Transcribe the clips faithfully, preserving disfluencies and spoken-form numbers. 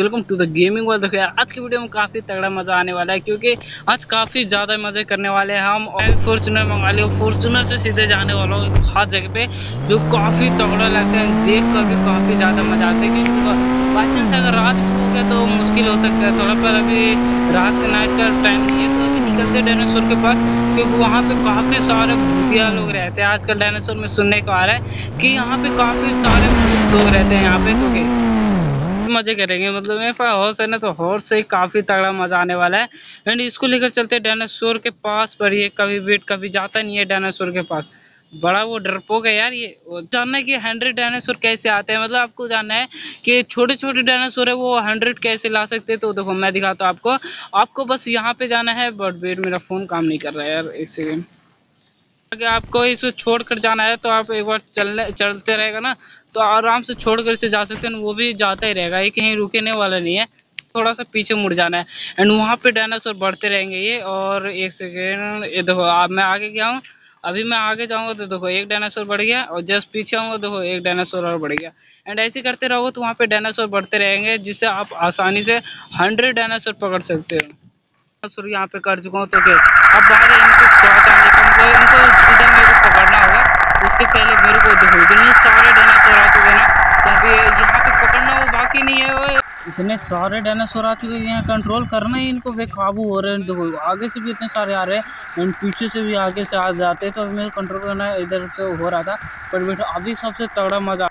Welcome to the gaming world. देखो यार, आज की वीडियो में काफ़ी तगड़ा मज़ा आने वाला है क्योंकि आज काफ़ी ज़्यादा मज़े करने वाले हैं हम। और फॉर्च्यूनर मंगा लिया, फॉर्च्यूनर से सीधे जाने वाला हूँ एक खास जगह पे जो काफ़ी तगड़ा लगता है, देख कर भी काफ़ी ज़्यादा मज़ा आता है। क्योंकि देखो बाई चांस अगर रात में हो गया तो मुश्किल हो सकता है थोड़ा, पर अभी रात का नाइट का टाइम नहीं है तो अभी निकलते डायनासोर के पास, क्योंकि वहाँ पे काफ़ी सारे भूतिया लोग रहते हैं। आजकल डायनासोर में सुनने को आ रहा है कि यहाँ पे काफ़ी सारे लोग रहते हैं यहाँ पे, तो मजे करेंगे। मतलब मेरे पास हॉर्स है ना, तो हॉर्स से ही काफी तगड़ा मजा आने वाला है। एंड इसको लेकर चलते हैं डायनासोर के पास, पर ये कभी वेट कभी जाता नहीं है डायनासोर के पास। बड़ा वो डरपोक है यार। ये जानना है कि हंड्रेड डायनासोर कैसे आते हैं, मतलब आपको जानना है कि छोटे छोटे डायनासोर है वो हंड्रेड कैसे ला सकते हैं। तो देखो मैं दिखाता हूँ आपको। आपको बस यहाँ पे जाना है, बट वेट मेरा फोन काम नहीं कर रहा है यार, एक सेकेंड। अगर आपको इसको छोड़कर जाना है तो आप एक बार चलने चलते रहेगा ना, तो आराम से छोड़कर इसे जा सकते हैं। वो भी जाता ही रहेगा, ये कहीं रुकने वाला नहीं है। थोड़ा सा पीछे मुड़ जाना है एंड वहाँ पे डायनासोर बढ़ते रहेंगे ये। और एक सेकेंड, ये देखो अब मैं आगे गया हूँ। अभी मैं आगे जाऊँगा तो देखो एक डायनासोर बढ़ गया, और जस्ट पीछे आऊँगा देखो एक डायनासोर और बढ़ गया। एंड ऐसे करते रहोगे तो वहाँ पे डायनासोर बढ़ते रहेंगे, जिससे आप आसानी से हंड्रेड डायनासोर पकड़ सकते हो। डायनासोर यहाँ पे कर चुका हूँ, तो क्या अब बाहर इनको शॉट आने का, मतलब इनको सीधा मेरे को पकड़ना होगा। उसके पहले मेरे को देखो इतने सारे डायनासोर आ चुके हैं ना, तो अभी यहाँ पे पकड़ना वो बाकी नहीं है। वो इतने सारे डायनासोर आ चुके हैं, यहाँ कंट्रोल करना ही इनको बेकाबू हो रहे हैं। देखो आगे से भी इतने सारे आ रहे हैं एंड पीछे से भी आगे से आ जाते हैं, तो अभी मेरे को कंट्रोल करना इधर से हो रहा था। पर बेटा अभी सबसे तगड़ा मजा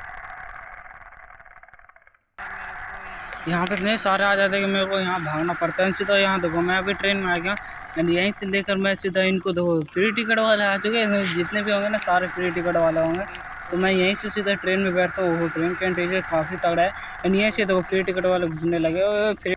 यहाँ पे इतने सारे आ जाते हैं कि मेरे को यहाँ भागना पड़ता है। सीधा यहाँ देखो मैं अभी ट्रेन में आ गया एंड यहीं से लेकर मैं सीधा इनको देखो फ्री टिकट वाले आ चुके हैं। जितने भी होंगे ना सारे फ्री टिकट वाले होंगे, तो मैं यहीं से सीधा ट्रेन में बैठता हूँ। वो ट्रेन का इंटीरियर काफ़ी तगड़ा है एंड यहीं से देखो फ्री टिकट वाले घुसने लगे। फिर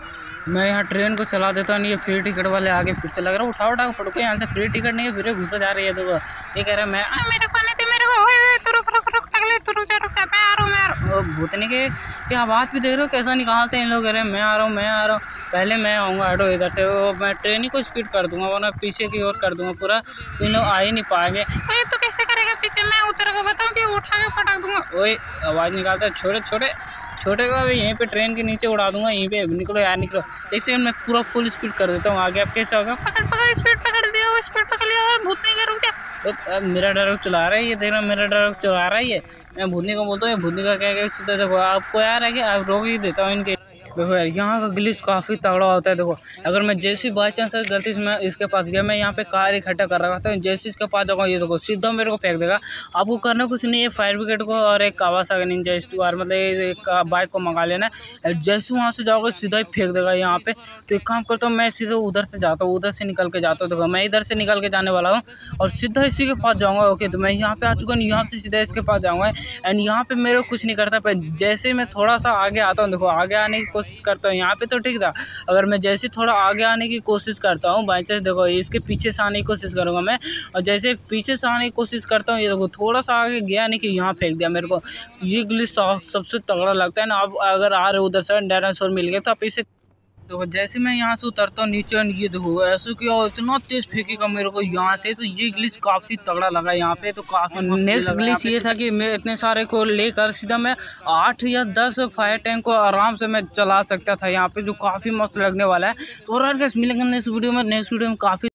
मैं यहाँ ट्रेन को चला देता हूँ, ये फ्री टिकट वाले आगे फिर से लग रहा है उठा उठा पड़ो, यहाँ से फ्री टिकट नहीं है, फिर घुसा जा रही है। देखो ये कह रहा है मैं मेरे को नहीं थे, मेरे को तो रुक रुक रुक अगले तो रुक जा रुक जा, मैं आ रहा हूँ मैं आ रहा हूँ। भूतनी के ये आवाज़ भी देख रहे हो कैसा निकालते हैं इन लोग। कह रहे हैं मैं आ रहा हूँ मैं आ रहा हूँ। पहले मैं आऊँगा हटो इधर से, वो मैं ट्रेन ही को स्पीड कर दूँगा, वरना पीछे की ओर कर दूँगा पूरा, तो इन लोग आ ही नहीं पाएंगे। अरे तो कैसे करेगा पीछे, मैं उतर को बताऊँ कि उठा के पटक दूँगा। वही आवाज़ निकालता है छोटे छोटे छोटे को अभी यहीं पे ट्रेन के नीचे उड़ा दूंगा। यहीं पे निकलो यार निकलो। एक सेकंड मैं पूरा फुल स्पीड कर देता हूँ आगे। आप कैसे होगा, पकड़ पकड़ स्पीड पकड़ दिया, स्पीड पकड़ लिया, भूतनी का रुक जा। तो मेरा डायरेक्ट चला रहा है ये, देख रहा मेरा डायरेक्ट चला रहा है ये। मैं भूतनी को बोलता हूँ, भूतनी का क्या क्या सीधा देखो आपको यार है कि आप रोक ही देता हूँ इनके। देखो यार यहाँ का ग्लिच काफ़ी तगड़ा होता है। देखो अगर मैं जैसे बाई चांस गलती से मैं इसके पास गया, मैं यहाँ पे कार इकट्ठा कर रखा था, जैसे इसके पास जाऊँगा ये देखो सीधा मेरे को फेंक देगा। आपको करना कुछ नहीं है, फायर ब्रिगेड को और एक Kawasaki Ninja H two R मतलब एक बाइक को मंगा लेना है। जैसे वहाँ से जाओगे सीधा ही फेंक देगा यहाँ पे। तो एक काम करता हूँ मैं सीधा उधर से जाता हूँ, उधर से निकल के जाता हूँ। देखो मैं इधर से निकल के जाने वाला हूँ और सीधा इसी के पास जाऊँगा। ओके तो मैं यहाँ पे आ चुका हूँ, यहाँ से सीधा इसके पास जाऊँगा एंड यहाँ पे मेरे को कुछ नहीं करता। पर जैसे मैं थोड़ा सा आगे आता हूँ, देखो आगे आने की कोशिश करता हूँ यहाँ पे तो ठीक था। अगर मैं जैसे थोड़ा आगे आने की कोशिश करता हूँ बाई चांस, देखो इसके पीछे से आने की कोशिश करूँगा मैं, और जैसे पीछे से आने की कोशिश करता हूँ ये देखो थोड़ा सा आगे गया नहीं कि यहाँ फेंक दिया मेरे को। ये ग्लिच सबसे तगड़ा लगता है ना। आप अगर आ रहे हो उधर से डायनासोर मिल गया तो आप इसे देखो जैसे मैं यहाँ से उतरता हूँ नीचे, ये देखो ऐसे किया इतना तेज फेंकेगा मेरे को यहाँ से, तो ये ग्लिच काफ़ी तगड़ा लगा यहाँ पे। तो काफ़ी नेक्स्ट ग्लिच ये था कि मैं इतने सारे को लेकर सीधा मैं आठ या दस फायर टैंक को आराम से मैं चला सकता था यहाँ पे, जो काफ़ी मस्त लगने वाला है। तो और मिलेंगे नेक्स्ट वीडियो में। नेक्स्ट वीडियो में काफ़ी